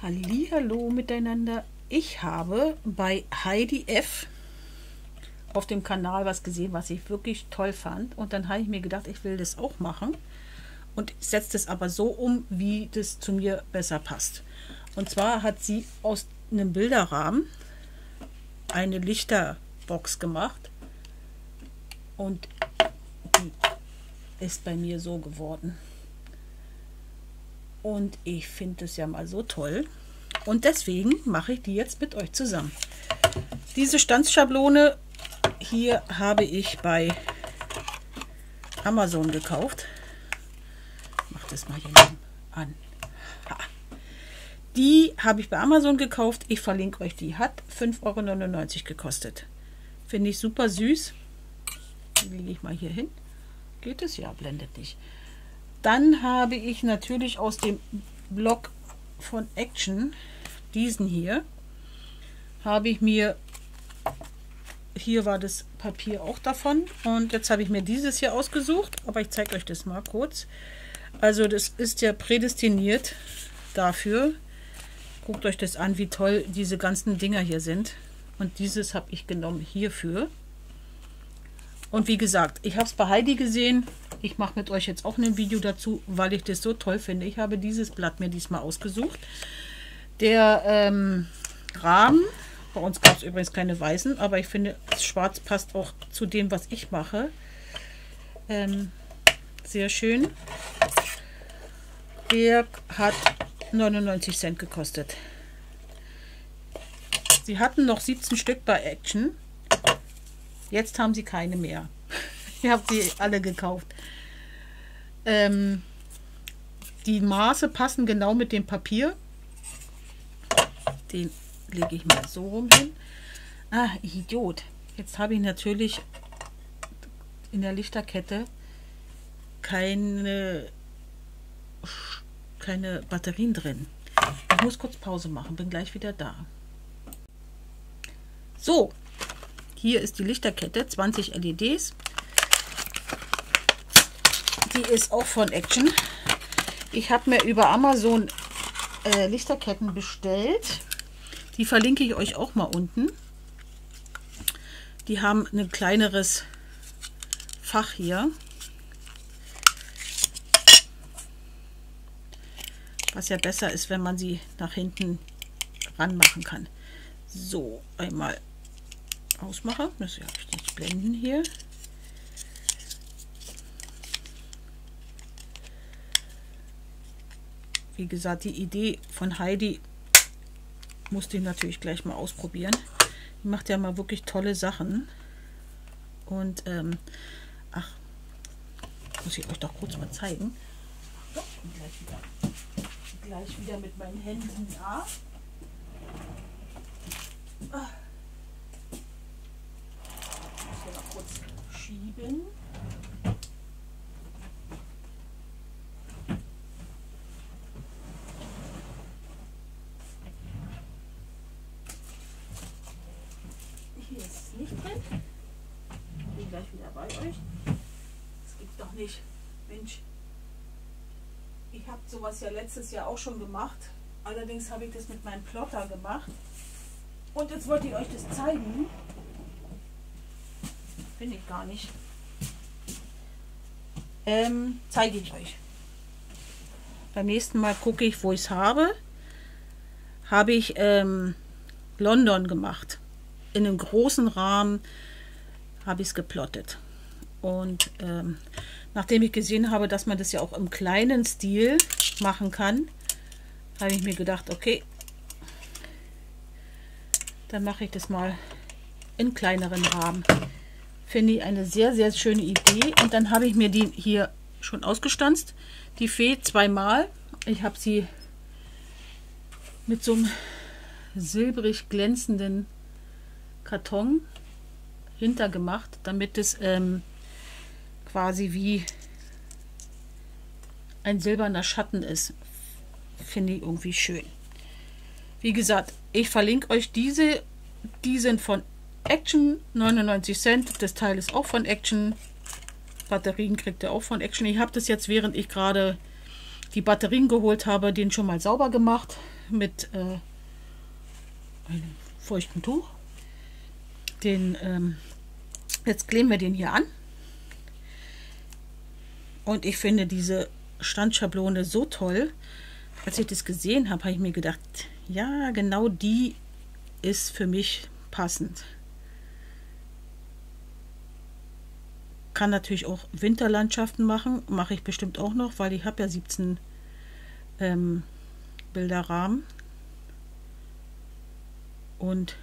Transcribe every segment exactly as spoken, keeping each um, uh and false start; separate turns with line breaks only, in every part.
Hallihallo miteinander. Ich habe bei Heidi F auf dem Kanal was gesehen, was ich wirklich toll fand. Und dann habe ich mir gedacht, ich will das auch machen. Und setze das aber so um, wie das zu mir besser passt. Und zwar hat sie aus einem Bilderrahmen eine Lichterbox gemacht. Und die ist bei mir so geworden. Und ich finde es ja mal so toll. Und deswegen mache ich die jetzt mit euch zusammen. Diese Stanzschablone hier habe ich bei Amazon gekauft. Ich mache das mal hier an. Ha. Die habe ich bei Amazon gekauft. Ich verlinke euch die. Hat fünf Euro neunundneunzig gekostet. Finde ich super süß. Die lege ich mal hier hin. Geht es? Ja, blendet nicht. Dann habe ich natürlich aus dem Blog von Action, diesen hier, habe ich mir, hier war das Papier auch davon, und jetzt habe ich mir dieses hier ausgesucht, aber ich zeige euch das mal kurz. Also das ist ja prädestiniert dafür. Guckt euch das an, wie toll diese ganzen Dinger hier sind. Und dieses habe ich genommen hierfür. Und wie gesagt, ich habe es bei Heidi gesehen. Ich mache mit euch jetzt auch ein Video dazu, weil ich das so toll finde. Ich habe dieses Blatt mir diesmal ausgesucht. Der ähm, Rahmen, bei uns gab es übrigens keine weißen, aber ich finde, schwarz passt auch zu dem, was ich mache. Ähm, sehr schön. Der hat neunundneunzig Cent gekostet. Sie hatten noch siebzehn Stück bei Action. Jetzt haben sie keine mehr. Ich habe sie alle gekauft. Ähm, die Maße passen genau mit dem Papier. Den lege ich mal so rum hin. Ah, Idiot. Jetzt habe ich natürlich in der Lichterkette keine, keine Batterien drin. Ich muss kurz Pause machen. Bin gleich wieder da. So. Hier ist die Lichterkette, zwanzig L E Ds. Die ist auch von Action. Ich habe mir über Amazon äh, Lichterketten bestellt. Die verlinke ich euch auch mal unten. Die haben ein kleineres Fach hier. Was ja besser ist, wenn man sie nach hinten ranmachen kann. So, einmal ausmache. Das habe ich nicht blenden hier. Wie gesagt, die Idee von Heidi musste ich natürlich gleich mal ausprobieren. Die macht ja mal wirklich tolle Sachen. Und ähm, ach, muss ich euch doch kurz mal zeigen. So, ich bin gleich wieder, gleich wieder mit meinen Händen da. Ah. Kurz schieben. Hier ist es nicht drin. Ich bin gleich wieder bei euch. Das gibt's doch nicht. Mensch. Ich habe sowas ja letztes Jahr auch schon gemacht. Allerdings habe ich das mit meinem Plotter gemacht. Und jetzt wollte ich euch das zeigen. Finde ich gar nicht. Ähm, zeige ich euch. Beim nächsten Mal gucke ich, wo ich es habe. Habe ich ähm, London gemacht. In einem großen Rahmen habe ich es geplottet. Und ähm, nachdem ich gesehen habe, dass man das ja auch im kleinen Stil machen kann, habe ich mir gedacht, okay, dann mache ich das mal in kleineren Rahmen. Finde ich eine sehr, sehr schöne Idee. Und dann habe ich mir die hier schon ausgestanzt. Die Fee zweimal. Ich habe sie mit so einem silbrig glänzenden Karton hintergemacht, damit es ähm, quasi wie ein silberner Schatten ist. Finde ich irgendwie schön. Wie gesagt, ich verlinke euch diese. Die sind von Action, neunundneunzig Cent. Das Teil ist auch von Action. Batterien kriegt ihr auch von Action. Ich habe das jetzt, während ich gerade die Batterien geholt habe, den schon mal sauber gemacht mit äh, einem feuchten Tuch. Den, ähm, jetzt kleben wir den hier an. Und ich finde diese Standschablone so toll. Als ich das gesehen habe, habe ich mir gedacht, ja, genau die ist für mich passend. Kann natürlich auch Winterlandschaften machen, mache ich bestimmt auch noch, weil ich habe ja siebzehn ähm, Bilderrahmen. Und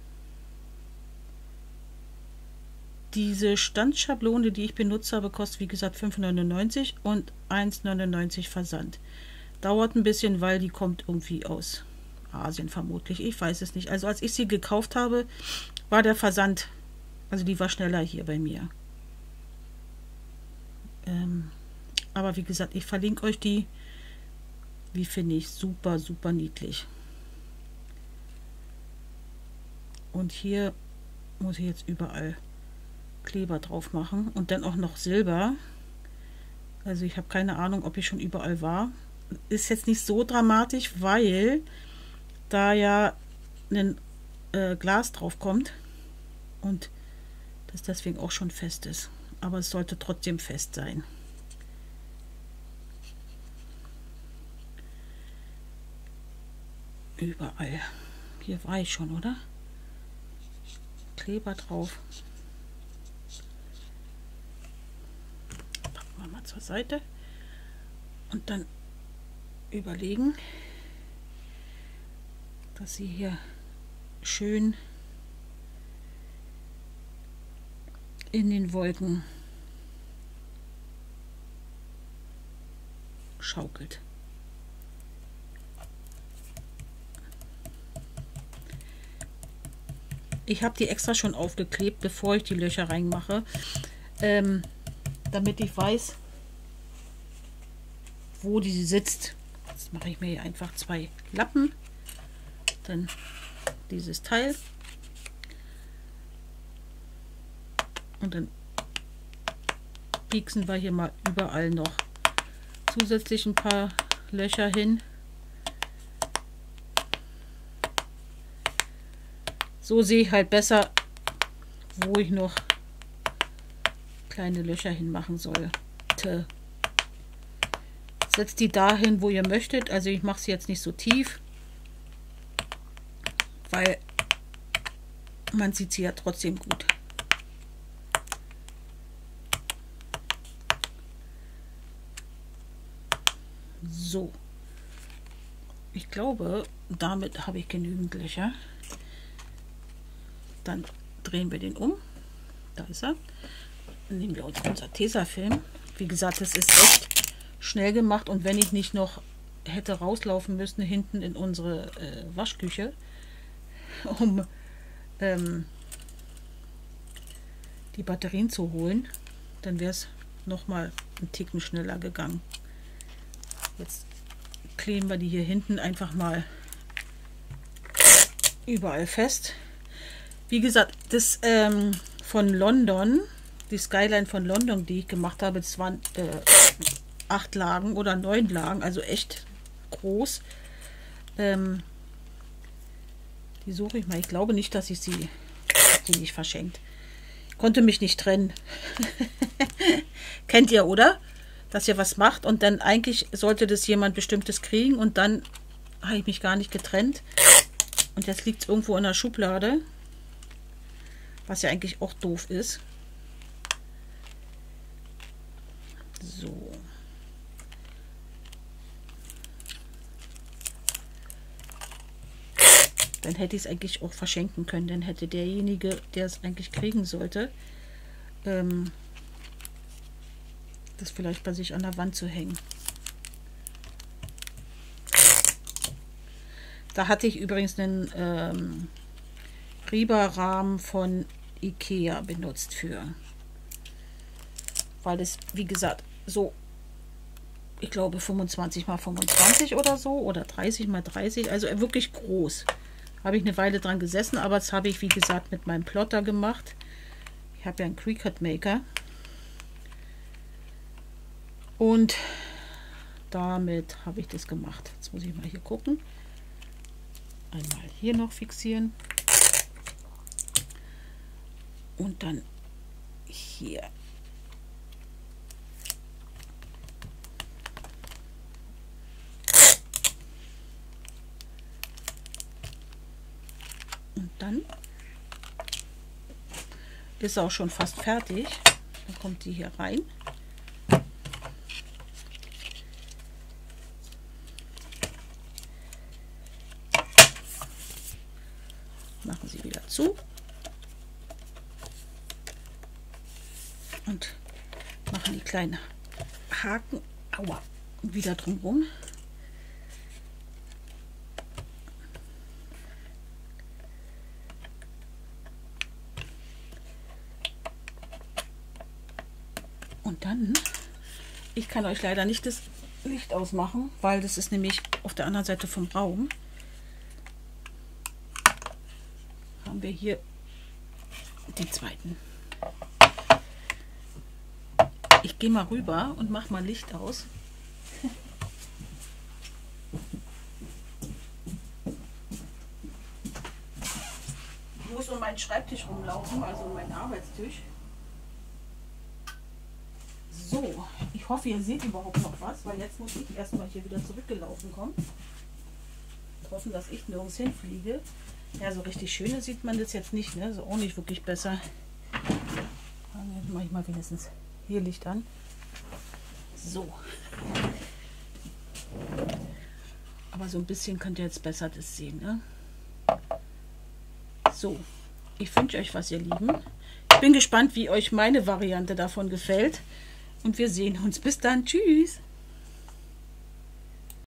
diese Standschablone, die ich benutzt habe, kostet wie gesagt fünf neunundneunzig und eins neunundneunzig Versand. Dauert ein bisschen, weil die kommt irgendwie aus Asien vermutlich. Ich weiß es nicht. Also als ich sie gekauft habe, war der Versand, also die war schneller hier bei mir. Ähm, aber wie gesagt, ich verlinke euch die. Wie finde ich super, super niedlich. Und hier muss ich jetzt überall Kleber drauf machen und dann auch noch Silber. Also ich habe keine Ahnung, ob ich schon überall war. Ist jetzt nicht so dramatisch, weil da ja ein äh, Glas drauf kommt und das deswegen auch schon fest ist. Aber es sollte trotzdem fest sein. Überall. Hier war ich schon, oder? Kleber drauf. Packen wir mal zur Seite. Und dann überlegen, dass sie hier schön in den Wolken schaukelt. Ich habe die extra schon aufgeklebt, bevor ich die Löcher reinmache, ähm, damit ich weiß, wo die sitzt. Jetzt mache ich mir hier einfach zwei Lappen, dann dieses Teil und dann pieksen wir hier mal überall noch zusätzlich ein paar Löcher hin. So sehe ich halt besser, wo ich noch kleine Löcher hinmachen soll. Setzt die dahin, wo ihr möchtet. Also ich mache sie jetzt nicht so tief, weil man sieht sie ja trotzdem gut. So. Ich glaube, damit habe ich genügend Löcher. Dann drehen wir den um. Da ist er. Dann nehmen wir uns unser Tesafilm. Wie gesagt, das ist echt schnell gemacht. Und wenn ich nicht noch hätte rauslaufen müssen hinten in unsere äh, Waschküche, um ähm, die Batterien zu holen, dann wäre es noch mal einen Ticken schneller gegangen. Jetzt kleben wir die hier hinten einfach mal überall fest. Wie gesagt, das ähm, von London, die Skyline von London, die ich gemacht habe, das waren äh, acht Lagen oder neun Lagen, also echt groß. Ähm, die suche ich mal. Ich glaube nicht, dass ich sie, sie nicht verschenkt. Ich konnte mich nicht trennen. Kennt ihr, oder? Dass ihr was macht und dann eigentlich sollte das jemand Bestimmtes kriegen und dann habe ich mich gar nicht getrennt. Und jetzt liegt es irgendwo in der Schublade. Was ja eigentlich auch doof ist. So. Dann hätte ich es eigentlich auch verschenken können. Dann hätte derjenige, der es eigentlich kriegen sollte, ähm, das vielleicht bei sich an der Wand zu hängen. Da hatte ich übrigens einen ähm, Rieberrahmen von Ikea benutzt für, weil es, wie gesagt, so, ich glaube fünfundzwanzig mal fünfundzwanzig oder so oder dreißig mal dreißig, also wirklich groß. Habe ich eine Weile dran gesessen, aber das habe ich, wie gesagt, mit meinem Plotter gemacht. Ich habe ja einen Cricut Maker und damit habe ich das gemacht. Jetzt muss ich mal hier gucken. Einmal hier noch fixieren. Und dann hier. Und dann ist auch schon fast fertig. Dann kommt die hier rein. Machen sie wieder zu. Und machen die kleinen Haken aua, wieder drumherum. Und dann, ich kann euch leider nicht das Licht ausmachen, weil das ist nämlich auf der anderen Seite vom Raum. Haben wir hier die zweiten. Ich gehe mal rüber und mache mal Licht aus. Ich muss um meinen Schreibtisch rumlaufen, also um meinen Arbeitstisch. So, ich hoffe, ihr seht überhaupt noch was, weil jetzt muss ich erstmal hier wieder zurückgelaufen kommen. Hoffen, dass ich nirgends hinfliege. Ja, so richtig schöne sieht man das jetzt nicht, ne? So auch nicht wirklich besser. Dann mache ich mal wenigstens hier Licht an. So. Aber so ein bisschen könnt ihr jetzt besser das sehen, ne? So, ich wünsche euch was, ihr Lieben. Ich bin gespannt, wie euch meine Variante davon gefällt. Und wir sehen uns. Bis dann. Tschüss.